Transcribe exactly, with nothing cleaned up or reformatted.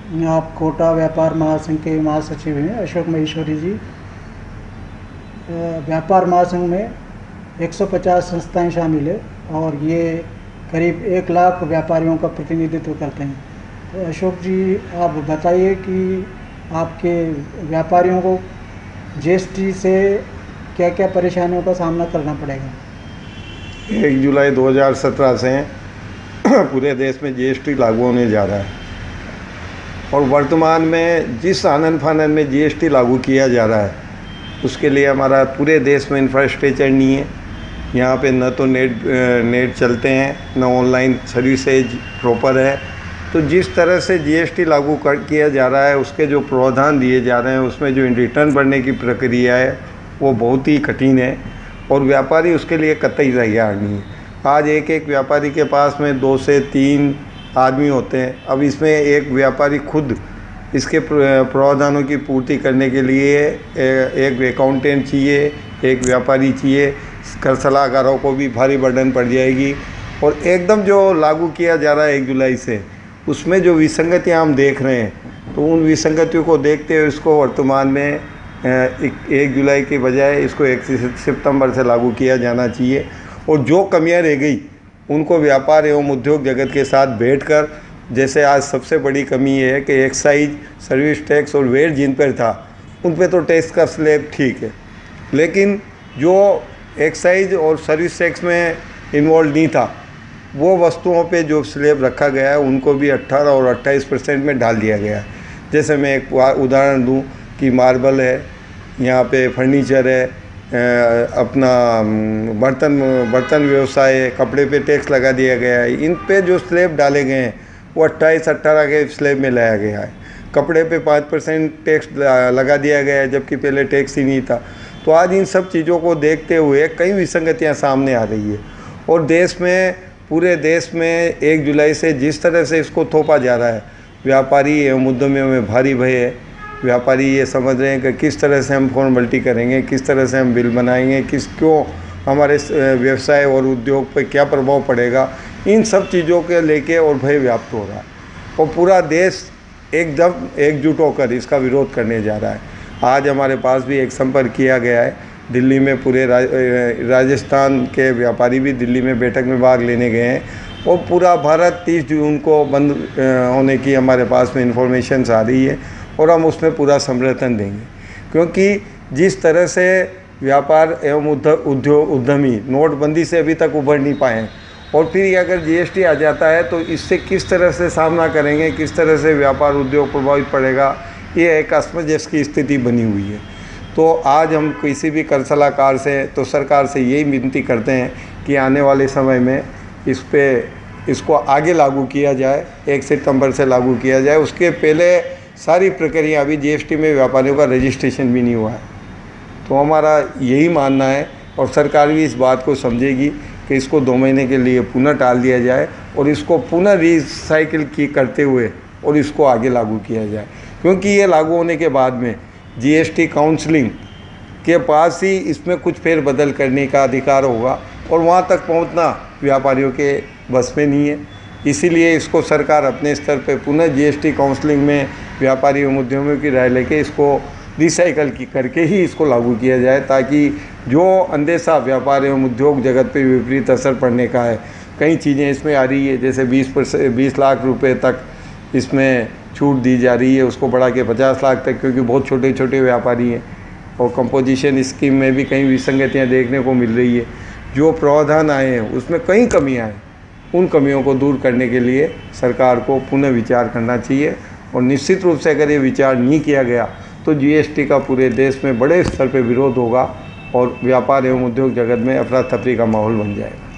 आप कोटा व्यापार महासंघ के महासचिव हैं अशोक महेश्वरी जी। व्यापार महासंघ में एक सौ पचास संस्थाएं शामिल है और ये करीब एक लाख व्यापारियों का प्रतिनिधित्व करते हैं। तो अशोक जी, आप बताइए कि आपके व्यापारियों को जीएसटी से क्या क्या परेशानियों का सामना करना पड़ेगा। एक जुलाई दो हज़ार सत्रह से पूरे देश में जीएसटी लागू होने जा रहा है और वर्तमान में जिस आनन फानन में जीएसटी लागू किया जा रहा है उसके लिए हमारा पूरे देश में इंफ्रास्ट्रक्चर नहीं है। यहाँ पे न तो नेट नेट चलते हैं, न ऑनलाइन सर्विसेज प्रॉपर है। तो जिस तरह से जीएसटी लागू कर किया जा रहा है, उसके जो प्रावधान दिए जा रहे हैं, उसमें जो रिटर्न भरने की प्रक्रिया है वो बहुत ही कठिन है और व्यापारी उसके लिए कतई तैयार नहीं है। आज एक एक व्यापारी के पास में दो से तीन आदमी होते हैं। अब इसमें एक व्यापारी खुद इसके प्रावधानों की पूर्ति करने के लिए एक अकाउंटेंट चाहिए, एक व्यापारी चाहिए। कर सलाहकारों को भी भारी बर्डन पड़ जाएगी और एकदम जो लागू किया जा रहा है एक जुलाई से, उसमें जो विसंगतियां हम देख रहे हैं, तो उन विसंगतियों को देखते हुए इसको वर्तमान में एक जुलाई के बजाय इसको एक सितंबर से लागू किया जाना चाहिए। और जो कमियां रह गई उनको व्यापार एवं उद्योग जगत के साथ बैठकर, जैसे आज सबसे बड़ी कमी ये है कि एक्साइज, सर्विस टैक्स और वेट जिन पर था उन पे तो टैक्स का स्लैब ठीक है, लेकिन जो एक्साइज और सर्विस टैक्स में इन्वॉल्व नहीं था वो वस्तुओं पे जो स्लैब रखा गया है उनको भी अट्ठारह और अट्ठाईस परसेंट में डाल दिया गया है। जैसे मैं एक उदाहरण दूं कि मार्बल है, यहाँ पे फर्नीचर है, अपना बर्तन बर्तन व्यवसाय है, कपड़े पे टैक्स लगा दिया गया है। इन पे जो स्लैब डाले गए हैं वो अट्ठाईस अट्ठारह के स्लैब में लाया गया है। कपड़े पे पाँच परसेंट टैक्स लगा दिया गया है, जबकि पहले टैक्स ही नहीं था। तो आज इन सब चीज़ों को देखते हुए कई विसंगतियां सामने आ रही है और देश में, पूरे देश में एक जुलाई से जिस तरह से इसको थोपा जा रहा है, व्यापारी एवं उद्यमियों में भारी भय है। व्यापारी ये समझ रहे हैं कि किस तरह से हम फॉर्मेलिटी करेंगे, किस तरह से हम बिल बनाएंगे, किस क्यों हमारे व्यवसाय और उद्योग पर क्या प्रभाव पड़ेगा, इन सब चीज़ों के लेके और भय व्याप्त हो रहा है और पूरा देश एकदम एकजुट होकर इसका विरोध करने जा रहा है। आज हमारे पास भी एक संपर्क किया गया है दिल्ली में, पूरे राजस्थान के व्यापारी भी दिल्ली में बैठक में भाग लेने गए हैं और पूरा भारत तीस जून को बंद होने की हमारे पास में इंफॉर्मेशन आ रही है और हम उसमें पूरा समर्थन देंगे, क्योंकि जिस तरह से व्यापार एवं उद्योग उद्यमी नोटबंदी से अभी तक उभर नहीं पाए हैं और फिर अगर जीएसटी आ जाता है तो इससे किस तरह से सामना करेंगे, किस तरह से व्यापार उद्योग प्रभावित पड़ेगा, ये एक असमंजस की स्थिति बनी हुई है। तो आज हम किसी भी कर सलाहकार से, तो सरकार से यही विनती करते हैं कि आने वाले समय में इस पे इसको आगे लागू किया जाए, एक सितंबर से लागू किया जाए। उसके पहले सारी प्रक्रिया, अभी जीएसटी में व्यापारियों का रजिस्ट्रेशन भी नहीं हुआ है। तो हमारा यही मानना है और सरकार भी इस बात को समझेगी कि इसको दो महीने के लिए पुनः टाल दिया जाए और इसको पुनः रिसाइकिल की करते हुए और इसको आगे लागू किया जाए, क्योंकि ये लागू होने के बाद में जीएसटी काउंसलिंग के पास ही इसमें कुछ फेरबदल करने का अधिकार होगा और वहाँ तक पहुँचना व्यापारियों के बस में नहीं है। इसीलिए इसको सरकार अपने स्तर पर पुनः जीएसटी काउंसलिंग में व्यापारी एवं उद्यमियों की राय लेके इसको रिसाइकल की करके ही इसको लागू किया जाए, ताकि जो अंदेशा व्यापार एवं उद्योग जगत पे विपरीत असर पड़ने का है, कई चीज़ें इसमें आ रही है, जैसे बीस परसेंट बीस लाख रुपए तक इसमें छूट दी जा रही है, उसको बढ़ा के पचास लाख तक, क्योंकि बहुत छोटे छोटे व्यापारी हैं। और कंपोजिशन स्कीम में भी कई विसंगतियाँ देखने को मिल रही है। जो प्रावधान आए हैं उसमें कई कमियाँ हैं, उन कमियों को दूर करने के लिए सरकार को पुनः विचार करना चाहिए और निश्चित रूप से अगर ये विचार नहीं किया गया तो जीएसटी का पूरे देश में बड़े स्तर पर विरोध होगा और व्यापार एवं उद्योग जगत में अफरा तफरी का माहौल बन जाएगा।